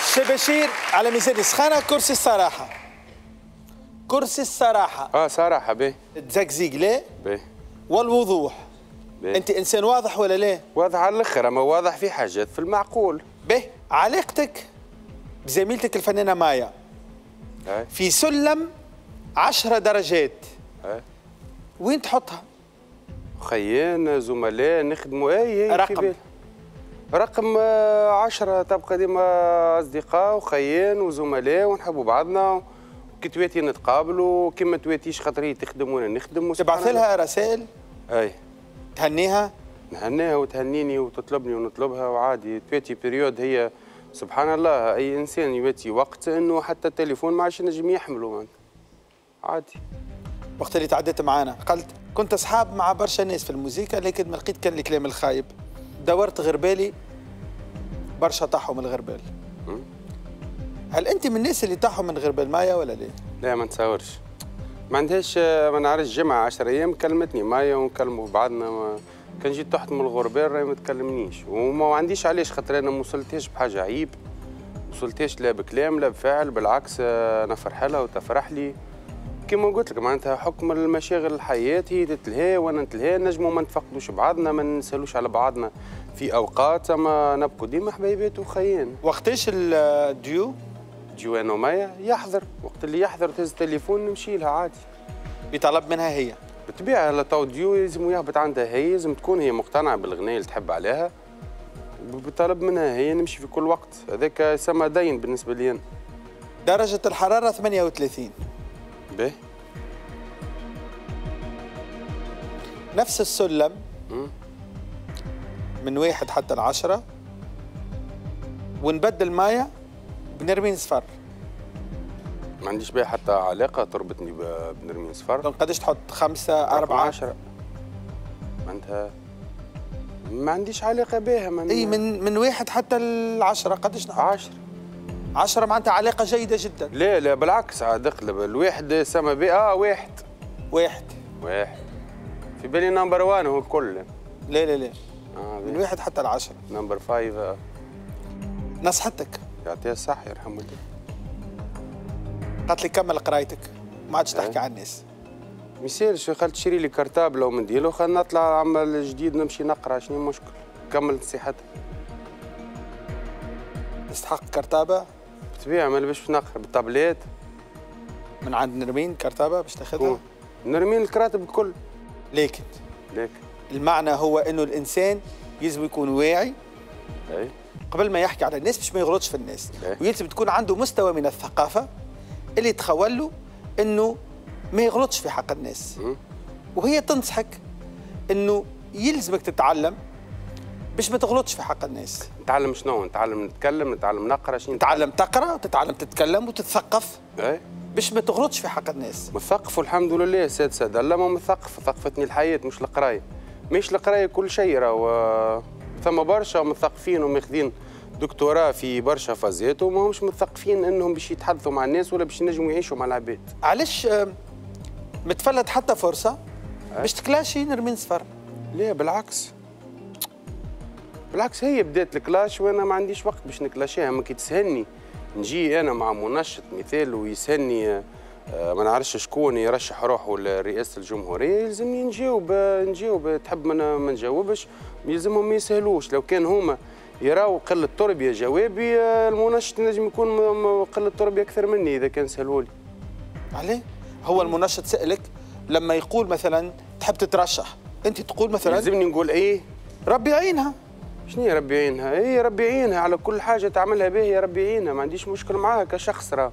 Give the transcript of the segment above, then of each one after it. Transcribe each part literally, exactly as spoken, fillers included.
سي بشير على ميزان السخانه كرسي الصراحه. كرسي الصراحه. اه صراحه باهي. التزقزيق لا. باهي. والوضوح. باهي. انت انسان واضح ولا لا؟ واضح على الاخر، اما واضح في حاجات في المعقول. باهي. علاقتك بزميلتك الفنانه مايا أي. في سلم عشرة درجات. أي. وين تحطها؟ خيان زملاء نخدموا اي رقم رقم عشرة تبقى ديما اصدقاء وخيان وزملاء ونحبوا بعضنا، كي تواتي نتقابلوا، كي ما تواتيش خاطر هي تخدم وانا نخدم. تبعث لها رسائل؟ اي تهنيها؟ نهنيها وتهنيني وتطلبني ونطلبها، وعادي تواتي بريود. هي سبحان الله اي انسان يواتي وقت انه حتى التليفون ما عادش نجم يحمله عادي. وقت اللي تعديت معانا قلت كنت اصحاب مع برشا ناس في الموسيقى، لكن ما لقيت كان الكلام الخايب. دورت غربالي برشا طاحوا من الغربال. هل انت من الناس اللي طاحوا من غربال مايا ولا لا؟ لا ما نتصورش، ما عندهاش. ما نعرفش جمعة عشر ايام كلمتني مايا ونكلموا بعضنا، ما كان جيت تحت من الغربال راهي ما تكلمنيش، وما عنديش علاش خاطر انا ما وصلتهاش بحاجة عيب، ما وصلتهاش لا بكلام لا بفعل، بالعكس انا فرح لها وتفرح لي. كما قلت لك معناتها حكم المشاغل الحياة، هي تتلهى وانا نتلهى، نجموا ما نتفقدوش بعضنا، ما نسالوش على بعضنا في اوقات، اما نبقوا ديما حبايبات وخيان. وقتاش الديو؟ ديو انا ومايا يحضر، وقت اللي يحضر تهز التليفون نمشي لها عادي. بطلب منها هي؟ بالطبيعة لا تو ديو لازم يهبط عندها هي، لازم تكون هي مقتنعة بالغناية اللي تحب عليها، بطلب منها هي نمشي في كل وقت، هذاك يسمى دين بالنسبة لي أنا. درجة الحرارة ثمانية وثلاثين. باهي. نفس السلم من واحد حتى العشرة، ونبدل مايا بنرمين صفر. ما عنديش بها حتى علاقة تربطني بنرمين صفر. دونك قداش تحط؟ خمسة، أربعة، عشرة؟ معناتها ما عنديش علاقة بها. من اي من من واحد حتى العشرة قداش نحط؟ عشرة. عشرة معناتها علاقة جيدة جدا. لا لا بالعكس، عاد اقلب الواحد سما بها. اه واحد. واحد. واحد. في بالي نمبر وان هو الكل. لا لا لا. آه من واحد حتى العشرة. نمبر فايف. آه. نصحتك؟ يعطيها الصحة يرحمه الله. قالت لي كمل قرايتك، ما عادش تحكي عن الناس. ما يصيرش، خلت تشري لي كرتابله ومنديل وخلنا نطلع عمل جديد نمشي نقرا، شنو المشكل؟ كمل نصيحتها. تستحق كرتابه؟ بالطبيعة ما باش نقرا بالطابلات. من عند نرمين كرتابه باش تاخذها؟ نرمين الكراتب الكل. لكن لكن المعنى هو انه الانسان يلزم يكون واعي. اي قبل ما يحكي على الناس باش ما يغلطش في الناس، أي. ويلزم تكون عنده مستوى من الثقافه اللي تخول له انه ما يغلطش في حق الناس. م. وهي تنصحك انه يلزمك تتعلم باش ما تغلطش في حق الناس. نتعلم شنو؟ نتعلم نتكلم، نتعلم نقرا، شنو نتعلم تقرا وتتعلم تتكلم وتتثقف. اي باش ما تغلطش في حق الناس. مثقف والحمد لله ساد ساد الله، ما مثقف، ثقفتني الحياه مش القرايه. مش القرايه كل شيء، راهو ثم برشا مثقفين وماخذين دكتوراه في برشا فازات وما همش مثقفين انهم باش يتحدثوا مع الناس ولا باش ينجموا يعيشوا مع العباد. علاش متفلت حتى فرصه باش تكلاشي نرمين صفر؟ لا بالعكس، بالعكس هي بدات الكلاش وانا ما عنديش وقت باش نكلاشيها. ما كي تسهلني نجي انا مع منشط مثال ويسهلني ما نعرفش شكون يرشح روحه لرئاسه الجمهوريه، يلزمني نجاوب نجاوب. تحب ما نجاوبش يلزمهم ما يسهلوش. لو كان هما يراو قله تربيه جوابي، المنشط نجم يكون قله تربيه اكثر مني اذا كان سهلولي. عليه؟ هو المنشط سألك لما يقول مثلا تحب تترشح، انت تقول مثلا يلزمني نقول ايه؟ ربي يعينها. شنو هي ربي يعينها؟ هي ربي يعينها على كل حاجه تعملها به، يا ربي يعينها، ما عنديش مشكل معاها كشخص. راه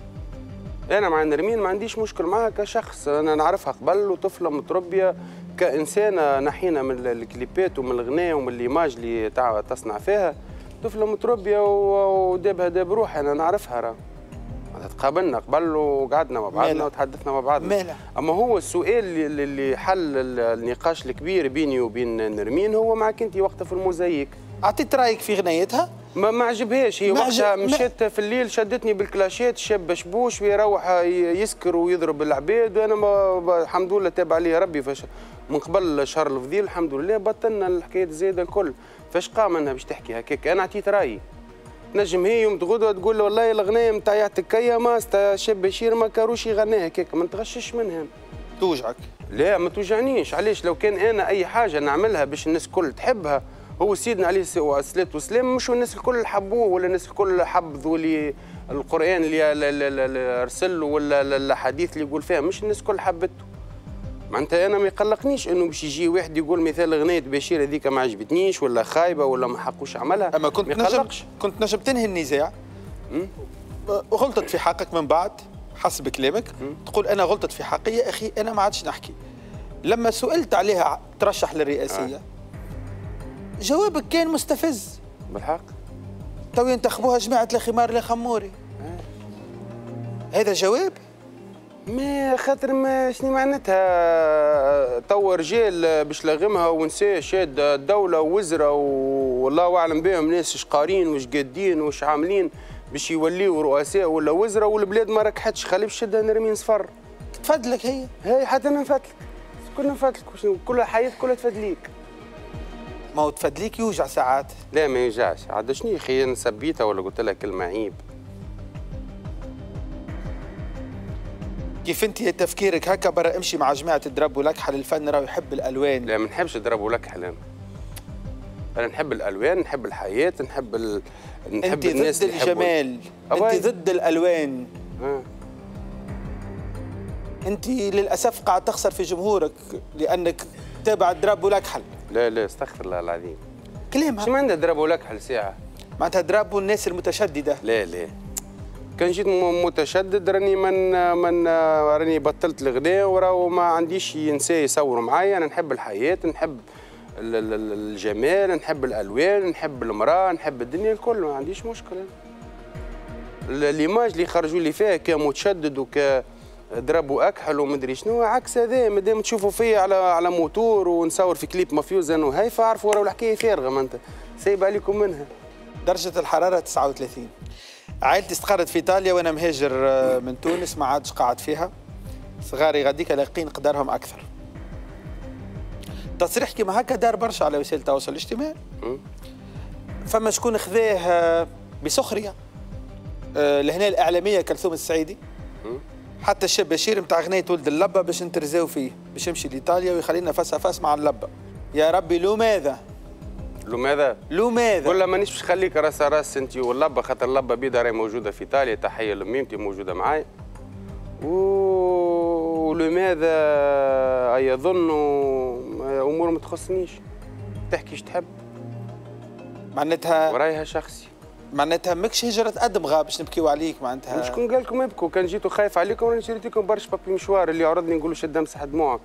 انا مع نرمين ما عنديش مشكل معاها كشخص، انا نعرفها قبل وطفله متربيه كانسانه، نحينا من الكليبات ومن الغناء ومن الايماج اللي تاع تصنع فيها، طفله متربيه ودابها داب روحي، انا نعرفها. راه تقابلنا قبل وقعدنا مع بعضنا وتحدثنا مع بعضنا. مالا. اما هو السؤال اللي حل النقاش الكبير بيني وبين نرمين هو معك انت وقتها في الموزايك. اعطيت رايك في غنايتها؟ ما ما عجبهاش هي وقتها، مشيت في الليل شدتني بالكلاشات، الشاب بشبوش ويروح يسكر ويضرب العباد، وانا ما الحمد لله تاب عليه ربي. فاش من قبل شهر الفضيل الحمد لله بطلنا الحكايات زايده الكل. فاش قام انها باش تحكي هكاك؟ انا عطيت رايي، تنجم هي يوم تغدوه تقول له والله الاغنيه نتاع يعطيك ماستا شاب بشير ما كاروش يغنيها هكاك، ما نتغشش منها. توجعك؟ لا ما توجعنيش، علاش؟ لو كان انا اي حاجه نعملها باش الناس الكل تحبها، هو سيدنا عليه الصلاه والسلام مش الناس الكل حبوه ولا الناس الكل حبذوا لي القران اللي ارسل له ولا الاحاديث اللي يقول فيها، مش الناس الكل حبته. معناتها انا ما يقلقنيش انه باش يجي واحد يقول مثال اغنيه بشير هذيك ما عجبتنيش ولا خايبه ولا ما حقوش عملها. اما كنت نجم كنت نجم تنهي النزاع وغلطت في حقك من بعد حسب كلامك تقول انا غلطت في حقي يا اخي انا ما عادش نحكي. لما سئلت عليها ترشح للرئاسيه آه. جوابك كان مستفز بالحق. تو ينتخبوها جماعه لا خمار لا خموري آه. هذا جواب؟ ما خاطر ما شنو معناتها تو رجال باش لغمها ونساء شاد الدولة ووزراء والله أعلم بهم ناس شقارين وش قادين وش عاملين باش يوليوا رؤساء ولا وزراء والبلاد ما ركحتش. خلي باش شدها نرمين صفر. تفدلك هي؟ هي حتى أنا نفدلك، كلنا نفدلك، كل حياة كلها تفدليك. ما هو تفدليك يوجع ساعات. لا ما يوجعش، عاد شنو يا أخي أنا سبيتها ولا قلت لها كلمة عيب؟ كيف انت تفكيرك هكا برا امشي مع جماعه الدرب ولكحل الفن راه يحب الالوان. لا ما نحبش الدرب ولكحل انا. انا نحب الالوان، نحب الحياه، نحب ال... نحب انت الناس ضد الجمال، انت ضد الالوان. آه. انت للاسف قاعد تخسر في جمهورك لانك تابع الدرب ولكحل. لا لا استغفر الله العظيم. كلامها شو عندها درب ولكحل ساعه؟ معناتها درب والناس المتشدده. لا لا كان جيت متشدد راني من من راني بطلت الغناء وراهو ما عنديش نساء يصوروا معايا. انا نحب الحياه، نحب الجمال، نحب الالوان، نحب المراه، نحب الدنيا الكل، ما عنديش مشكله. ليماج اللي خرجوا لي فيها كمتشدد وكضرب واكحل ومدري شنو عكس هذا. مادام تشوفوا فيا على على موتور ونصور في كليب مافيوز انا وهيفا عرفوا راهو الحكايه فارغه، ما انت سايب عليكم منها. درجه الحراره تسعة وثلاثين. عائلتي استقرت في ايطاليا وانا مهاجر من تونس ما عادش قاعد فيها. صغاري غاديك لاقين قدرهم اكثر. تصريح كيما هكا دار برشا على وسائل التواصل الاجتماعي. فما شكون خذاه بسخريه. لهنا الاعلاميه كلثوم السعيدي. حتى الشاب بشير نتاع اغنيه ولد اللبه باش نترزاو فيه باش يمشي لايطاليا ويخلينا فاس فاس مع اللبه. يا ربي لماذا؟ لماذا؟ لماذا؟ ولا مانيش باش نخليك راس راس انت واللبه، خاطر اللبه بيضه راهي موجوده في ايطاليا. تحيه لميمتي موجوده معايا. ولماذا يظن امور ما تخصنيش؟ تحكي ايش تحب. معناتها ورايها شخصي. معناتها ماكش هجره ادمغه باش نبكيو عليك. معناتها شكون قال لكم ابكوا؟ كان جيتوا خايف عليكم راني شريت لكم برشا بابي مشوار اللي عرضني نقولوا شد امسح دموعك.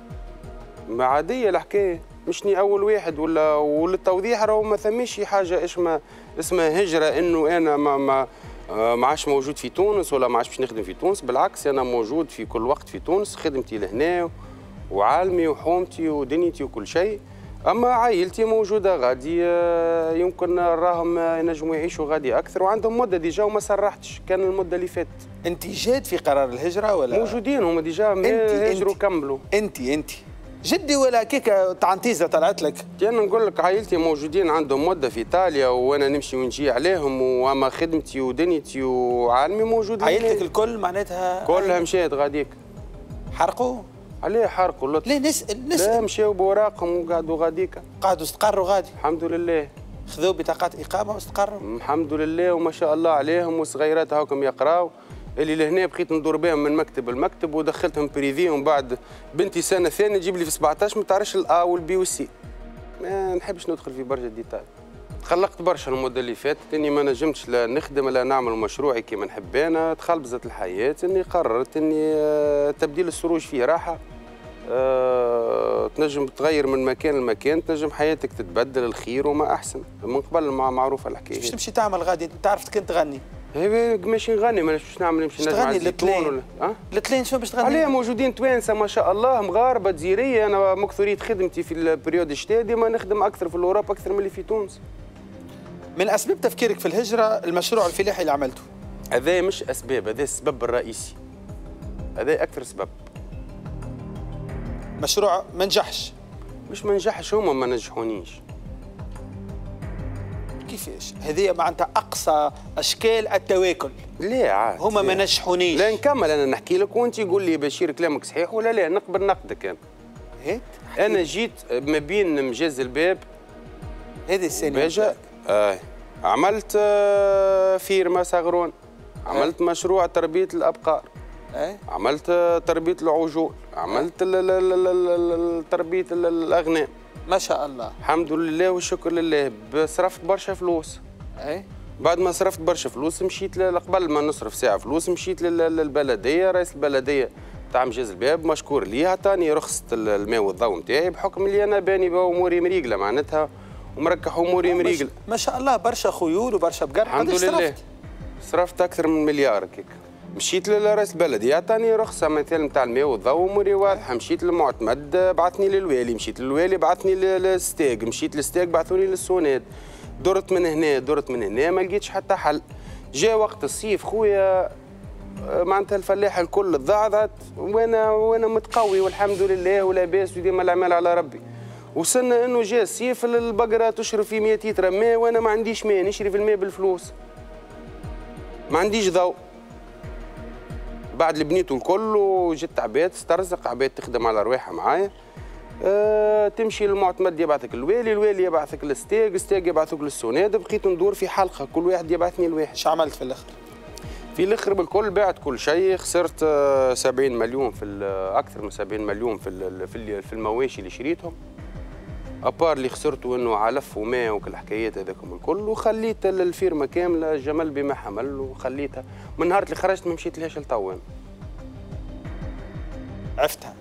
ما عاديه الحكايه، مشني اول واحد ولا وللتوضيح راهو ما ثماش حاجه اسمها اسمها هجره انه انا ما ما ما عادش موجود في تونس ولا ما عادش باش نخدم في تونس. بالعكس انا موجود في كل وقت في تونس، خدمتي لهنا وعالمي وحومتي ودنيتي وكل شيء. اما عائلتي موجوده غادي يمكن راهم ينجموا يعيشوا غادي اكثر وعندهم مده ديجا وما سرحتش. كان المده اللي فاتت. انت جاد في قرار الهجره ولا موجودين هما ديجا هاجروا كملوا؟ انت انت جدي ولا كيكه تعنتيزه طلعت لك؟ انا نقول لك عائلتي موجودين عندهم مده في ايطاليا وانا نمشي ونجي عليهم، واما خدمتي ودنيتي وعالمي موجودين. عائلتك الكل معناتها كلها مشات غاديك. حرقوا؟ عليه حرقوا؟ ليه نسال نسال؟ لا مشاو بوراقهم وقعدوا غاديك. قعدوا استقروا غادي؟ الحمد لله. خذوا بطاقات اقامه واستقروا؟ الحمد لله وما شاء الله عليهم. وصغيرات هاكم يقراوا اللي لهنا بقيت ندور بهم من مكتب لمكتب ودخلتهم بريفي. ومن بعد بنتي سنه ثانيه تجيب لي في سبعطاش ما تعرفش الا والبي والسي. ما نحبش ندخل في برشا ديتاي. تخلقت برشا المده اللي فاتت اني ما نجمتش لا نخدم لا نعمل مشروعي كيما نحب انا. تخلبزت الحياه اني قررت اني تبديل السروج فيه راحه. أه تنجم تغير من مكان لمكان، تنجم حياتك تتبدل الخير وما احسن. من قبل مع معروفه الحكايه. باش تمشي تعمل غادي؟ انت عرفت كنت تغني؟ هي ماشي نغني، ما باش نعمل نمشي نجمع الزيتون ولا اه الاثنين. شنو باش تغني؟ عليه موجودين توانسه ما شاء الله مغاربه جزيريه. انا مكثريه خدمتي في البريود الشتاء ديما نخدم اكثر في الاوروب اكثر من اللي في تونس. من اسباب تفكيرك في الهجره المشروع الفلاحي اللي عملته؟ هذا مش اسباب، هذا السبب الرئيسي. هذا اكثر سبب. مشروع ما نجحش؟ مش ما نجحش، هما ما نجحونيش. كيف كيفاش؟ هذه معناتها اقصى اشكال التواكل. لا عاد هما ما نجحونيش. لا نكمل انا نحكي لك وانت قول لي بشير كلامك صحيح ولا لا، نقبل نقدك انا. هيك انا جيت ما بين مجاز الباب هذه السنه باجا آه. عملت آه فيرما صغرون، عملت آه. مشروع تربيه الابقار، آه. عملت آه تربيه العجول، عملت آه. تربيه الاغنام. ما شاء الله الحمد لله والشكر لله. صرفت برشا فلوس. اي بعد ما صرفت برشا فلوس مشيت قبل ما نصرف ساعه فلوس مشيت للبلديه، رئيس البلديه تاع مجاز الباب مشكور ليه عطاني رخصه الماء والضوء نتاعي بحكم اللي انا باني باموري مريقله معناتها ومركح اموري مريقله. ما شاء الله برشا خيول وبرشا بقر. الحمد لله صرفت اكثر من مليار هكاك. مشيت لرئيس البلديه عطاني رخصه مثلا نتاع الماء والضوء اموري واضحه. مشيت للمعتمد بعثني للوالي، مشيت للوالي بعثني للستاق، مشيت للستاق بعثوني للسوناد. درت من هنا درت من هنا ما لقيتش حتى حل. جاء وقت الصيف خويا معناتها الفلاحه الكل تضعضعت وانا وانا متقوي والحمد لله ولا باس وديما الاعمال على ربي. وصلنا انه جاء الصيف البقره تشرب في مئة لتر ماء وانا ما عنديش ماء، نشري في الماء بالفلوس. ما عنديش ضوء. بعد اللي بنيته الكل وجت عباد تسترزق، عباد تخدم على رواحها معايا. أه تمشي للمعتمد يبعثك الوالي، الوالي يبعثك للستاق، الستاق يبعثك للسوناد، بقيت ندور في حلقه كل واحد يبعثني لواحد. ايش عملت في الاخر؟ في الاخر بالكل بعت كل شيء، خسرت سبعين مليون في اكثر من سبعين مليون في في المواشي اللي شريتهم. ابار اللي خسرته انه علف وماء وكل الحكايات هذاكم الكل، وخليت الفيرما كامله جمل بما حمل وخليتها. من نهار اللي خرجت ما مشيت لهاش لتوا. عفتها.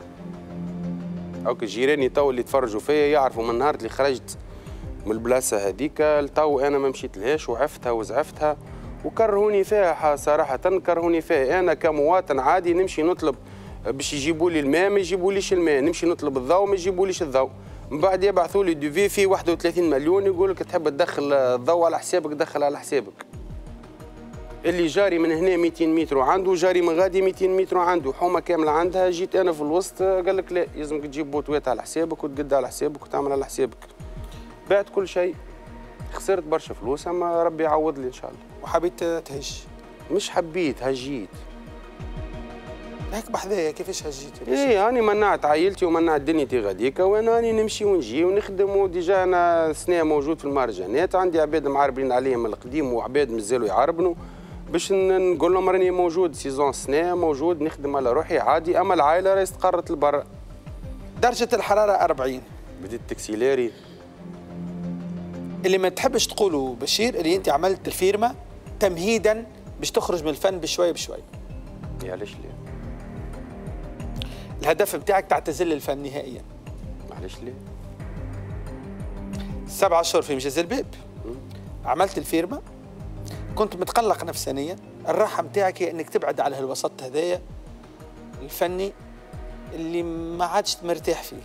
اوكي جيراني تو اللي تفرجوا فيا يعرفوا من نهار اللي خرجت من البلاصه هذيك لتو انا ما مشيت لهاش وعفتها وزعفتها وكرهوني فيها صراحه، كرهوني فيها. انا كمواطن عادي نمشي نطلب باش يجيبوا لي الماء ما يجيبوليش الماء، نمشي نطلب الضوء ما يجيبوليش الضوء. من بعد يبعثوا لي دوفي فيه واحد وثلاثين مليون يقول لك تحب تدخل الضوء على حسابك دخل على حسابك. اللي جاري من هنا مئتين متر وعنده، جاري من غادي مئتين متر وعنده، حومه كامله عندها. جيت انا في الوسط قال لك لا لازمك تجيب بوتوات على حسابك وتقد على حسابك وتعمل على حسابك. بعت كل شيء، خسرت برشا فلوس اما ربي يعوض لي ان شاء الله. وحبيت تهج؟ مش حبيت، هجيت. هيك بحذايا كيفاش هجيت؟ ايه انا منعت عائلتي ومنعت دنيتي غاديكا وانا راني نمشي ونجي ونخدم، وديجا انا سنه موجود في المهرجانات، عندي عباد معربين عليهم من القديم وعباد مازالوا يعربنوا باش نقول لهم راني موجود سيزون سنه موجود نخدم على روحي عادي. اما العائله راهي استقرت لبرا. درجه الحراره أربعين. بديت تكسيلاري. اللي ما تحبش تقوله بشير اللي انت عملت الفيرما تمهيدا باش تخرج من الفن بشوي بشوي. يا علاش ليه؟ الهدف بتاعك تعتزل الفن نهائيا. معلش ليه؟ سبع اشهر في مجاز الباب عملت الفيرما، كنت متقلق نفسانيا. الراحه بتاعك هي انك تبعد على هالوسط هذايا الفني اللي ما عادش مرتاح فيه.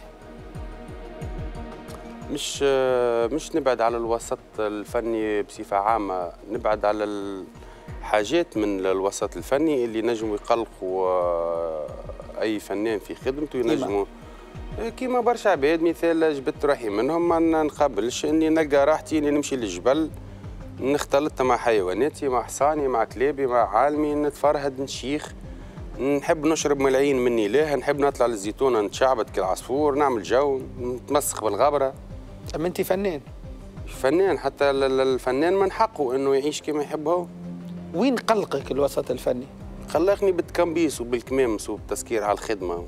مش مش نبعد على الوسط الفني بصفه عامه، نبعد على الحاجات من الوسط الفني اللي نجموا يقلقوا اي فنان في خدمته. ينجموا كيما برشا عباد، مثال جبت روحي منهم ما نقبلش اني نلقى راحتي اني نمشي للجبل نختلط مع حيواناتي مع حصاني مع كلابي مع عالمي، نتفرهد نشيخ، نحب نشرب ملايين مني ليه، نحب نطلع للزيتونه نتشعبط كالعصفور نعمل جو نتمسخ بالغبره. اما انت فنان. فنان، حتى الفنان من حقه انه يعيش كما يحب هو. وين قلقك الوسط الفني؟ قلقني بالتكمبيس وبالكمامس وبالتسكير على الخدمه.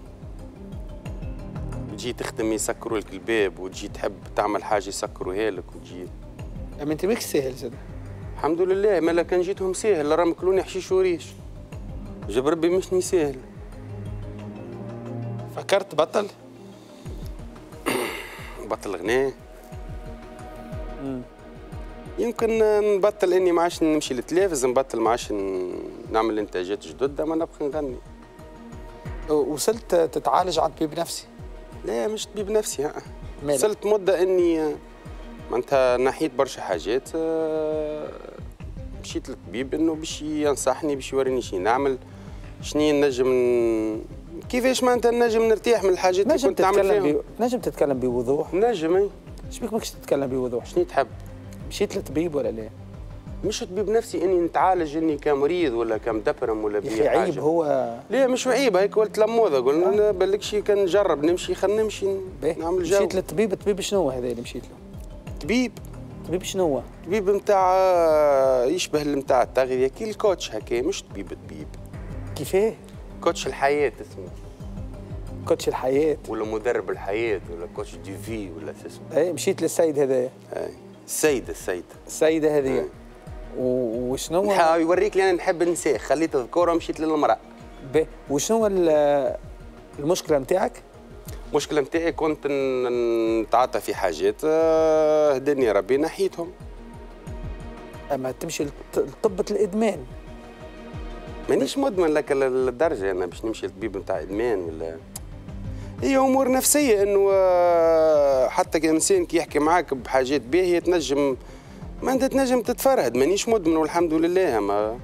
تجي تخدم يسكروا لك الباب وتجي تحب تعمل حاجه يسكروها لك وتجي. اما انت ماكش ساهل زاد. الحمد لله، ما كان جيتهم ساهل راهم كلوني حشيش وريش. جاب ربي مشني ساهل. فكرت تبطل؟ بطل غناء؟ يمكن نبطل اني ما عادش نمشي للتلفز، نبطل ما عادش نعمل انتاجات جدد، اما نبقى نغني. وصلت تتعالج عند طبيب نفسي؟ لا مش طبيب نفسي. ها وصلت مده اني معناتها نحيت برشا حاجات، مشيت للطبيب انه باش ينصحني باش يوريني شنو نعمل، شنو نجم كيفاش معناتها نجم نرتاح من الحاجات اللي كنت نعمل فيهم. نجم تتكلم بوضوح؟ نجم. اي. اش بيك ماكش تتكلم بوضوح؟ شنو تحب؟ مشيت لطبيب ولا لا؟ مش طبيب نفسي اني نتعالج اني كمريض ولا كمدبرم ولا بي حاجه. عيب هو؟ لا مش عيب، هيك قلت لموضه قلنا بالك شي كان نجرب نمشي خلينا نمشي نعمل جو. مشيت للطبيب، الطبيب شنو هو هذا اللي مشيت له؟ طبيب طبيب شنو هو؟ طبيب نتاع يشبه نتاع التغذيه كي الكوتش هكا، مش طبيب طبيب. كيفاه؟ كوتش الحياه اسمه. كوتش الحياه ولا مدرب الحياه ولا كوتش دي في ولا شو اسمه. اي مشيت للسيد هذايا. اي السيده السيده السيده هذه. وشنو يوريك لي انا نحب النساء، خليت الذكوره مشيت للمراه. باهي، وشنو المشكله نتاعك؟ المشكله نتاعي كنت نتعاطى في حاجات هداني ربي نحيتهم. اما تمشي لطبة الادمان. مانيش مدمن لك للدرجه انا باش نمشي لطبيب نتاع ادمان ولا. هي امور نفسيه، انه حتى كإنسان كي يحكي معاك بحاجات باهيه تنجم ما انت تنجم تتفرهد. مانيش مدمن والحمد لله. ما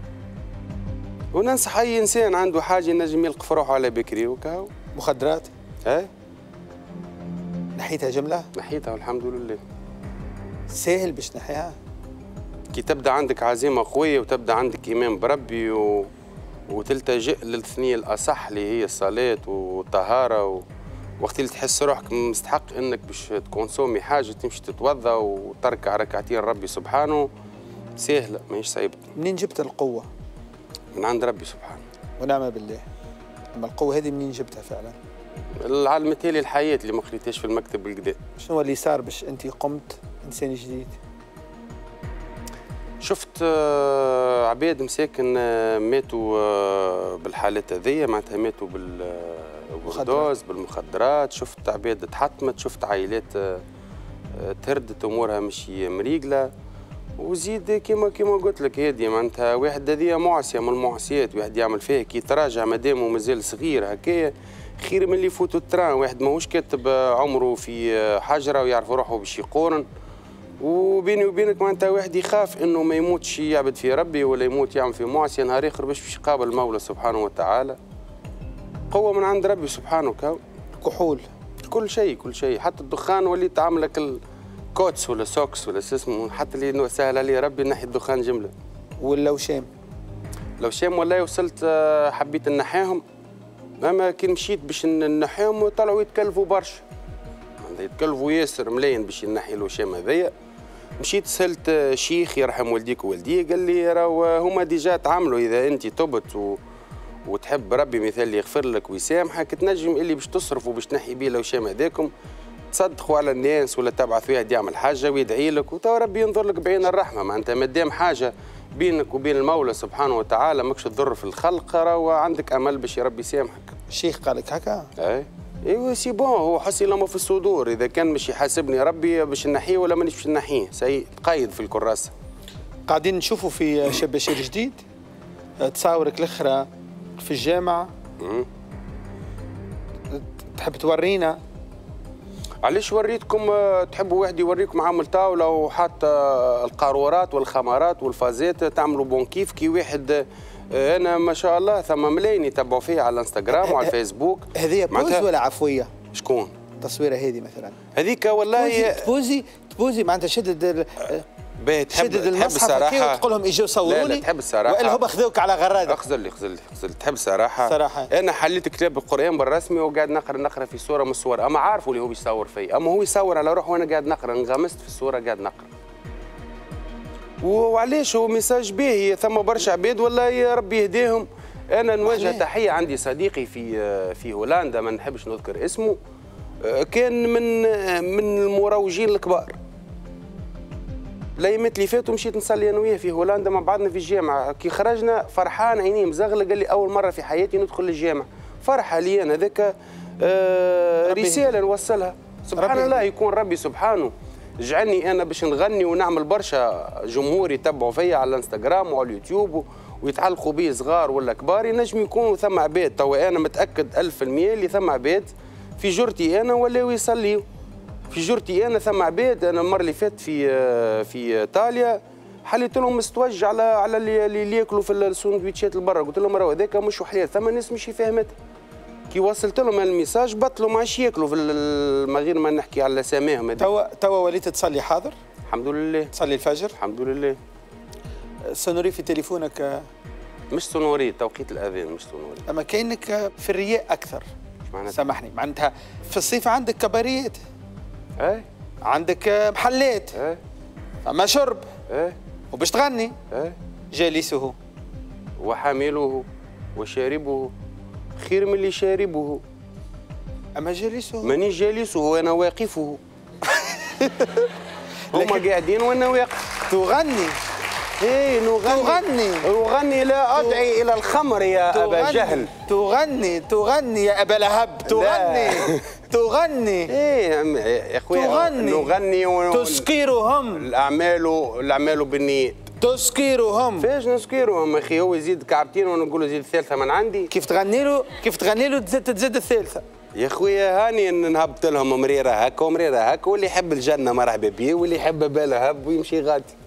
وننصح اي انسان عنده حاجه ينجم يلقى في روحه على بكري وكاو. مخدرات؟ اي نحيتها جمله؟ نحيتها والحمد لله. ساهل باش نحيها؟ كي تبدا عندك عزيمه قويه وتبدا عندك ايمان بربي و... وتلتجئ للثنيه الاصح اللي هي الصلاه والطهاره و... وقت اللي تحس روحك مستحق انك باش تكونسومي حاجه تمشي تتوضا وتركع ركعتين ربي سبحانه، سهله ماهيش صعيبه. منين جبت القوه؟ من عند ربي سبحانه ونعم بالله. اما القوه هذه منين جبتها فعلا؟ علمتها لي الحياه اللي ما قريتهاش في المكتب بالكدا. شنو اللي صار باش انت قمت انسان جديد؟ شفت عباد مساكن ماتوا بالحالات هذيا، معناتها ماتوا بالوردوز بالمخدرات، شفت عباد تحطمت، شفت عائلات تهردت امورها مش مريقله. وزيد كيما كيما قلت لك هذه معناتها واحد هذه معصيه من المعصيات واحد يعمل فيها كي يتراجع مادامه مازال صغير هكايا خير من اللي يفوتوا التران. واحد ماهوش كاتب عمره في حجره ويعرف روحه باش يقورن. وبيني وبينك معناتها واحد يخاف انه ما يموتش يعبد في ربي ولا يموت يعمل في معصيه نهار اخر باش باش يقابل المولى سبحانه وتعالى. قوه من عند ربي سبحانه. كاو كحول كل شيء كل شيء، حتى الدخان وليت تعمل لك الكوتس ولا سوكس ولا اسمه، حتى اللي سهل عليه ربي نحي الدخان جمله. واللوشام؟ لوشام والله وصلت حبيت نحيهم، اما كي مشيت باش نحيهم طلعوا يتكلفوا برشا، يتكلفوا ياسر ملاين باش ينحي الوشام هذايا. مشيت سالت شيخ يرحم والديك ووالديه قال لي راهو هما ديجا تعملوا اذا انت تبت و... وتحب ربي مثال يغفر لك ويسامحك تنجم اللي باش تصرفوا باش تنحي بيه الوشام هذاكم تصدقوا على الناس ولا تبعث واحد يعمل حاجه ويدعي لك وتوا ربي ينظر لك بعين الرحمه. معناتها مادام حاجه بينك وبين المولى سبحانه وتعالى ماكش تضر في الخلق راهو عندك امل باش ربي يسامحك. الشيخ قال لك هكا؟ اي ايوا سي بون، هو حسي لما في الصدور اذا كان مش يحاسبني ربي باش نحيه ولا مانيش باش نحيه، سي قايد في الكراسه. قاعدين نشوفوا في شاب بشير جديد تصاورك الاخرى في الجامعه. تحب تورينا؟ علاش وريتكم؟ تحبوا واحد يوريكم عامل طاوله وحتى القارورات والخمارات والفازات تعملوا بون كيف كي واحد. انا ما شاء الله ثم ملايين يتبعوا فيه على الانستغرام وعلى الفيسبوك. هذه بوز ولا عفويه؟ شكون؟ التصويره هذه مثلا هذيك والله تبوزي تبوزي معناتها شدد باهي تحب شدد المصحف هكا وتقول لهم اجوا صوروني. لا لا تحب الصراحه والا هم خذوك على غراده. اخزل لي خزل لي خزل تحب الصراحه؟ صراحه انا حليت كتاب القران بالرسمي وقاعد نقرا نقرا في صوره من الصور، اما عارفوا اللي هو بيصور فيا، اما هو يصور على روحه وانا قاعد نقرا انغمست في الصوره قاعد نقرا. وعلاش هو ميساج باهي ثم برشا عباد والله يا ربي يهديهم. انا نوجه تحيه عندي صديقي في في هولندا ما نحبش نذكر اسمه، كان من من المروجين الكبار. الايامات اللي فاتوا مشيت نصلي انا وياه في هولندا مع بعضنا في الجامعه، كي خرجنا فرحان عينيه مزغله قال لي اول مره في حياتي ندخل الجامعه. فرحه لي انا هذاك آه رساله نوصلها. سبحان الله يكون ربي سبحانه جعلني انا باش نغني ونعمل برشا جمهور يتبعوا فيا على الانستغرام وعلى اليوتيوب ويتعلقوا بي صغار ولا كبار. ينجم يكونوا ثم عباد توا انا متاكد ألف في المية اللي ثم عباد في جرتي انا ولاو يصليوا. في جرتي انا ثم عباد انا المره اللي فاتت في في ايطاليا حليت لهم مستوج على على اللي ياكلوا في السندويتشات البرا، قلت لهم راهو هذاك مش حلال، ثم ناس مش فاهمتها. كي وصلت لهم الميساج بطلوا ما عادش ياكلوا في من غير ما نحكي على سماهم. توا توا وليت تصلي حاضر؟ الحمد لله. تصلي الفجر؟ الحمد لله. السونوري في تليفونك؟ مش سونوري، توقيت الاذان مش سونوري. اما كاينك في الرياء اكثر. معناتها؟ سامحني، معناتها في الصيف عندك كباريات، ايه عندك محلات، ايه اما شرب، ايه وباش تغني ايه جالسه وحامله وشاربه خير من اللي شاربه. اما جالسه ماني جالسه وانا واقفه. هما قاعدين وانا واقف. تغني. ايه نغني تغني نغني لا ادعي الى الخمر يا ابا جهل. تغني تغني يا ابا لهب. تغني تغني ايه يا اخويا تغني نغني و... تسكيرهم. الاعمال الاعمال بالنيات. تسكيرهم. فاش نسكيرهم اخي؟ هو يزيد كعبتين وانا نقول له زيد الثالثه من عندي. كيف تغني له كيف تغني له تزيد تزيد الثالثه. يا خويا هاني نهبط لهم مريره هكا ومريره هكا، واللي يحب الجنه مرحبا بيه واللي يحب بالها هب ويمشي غادي.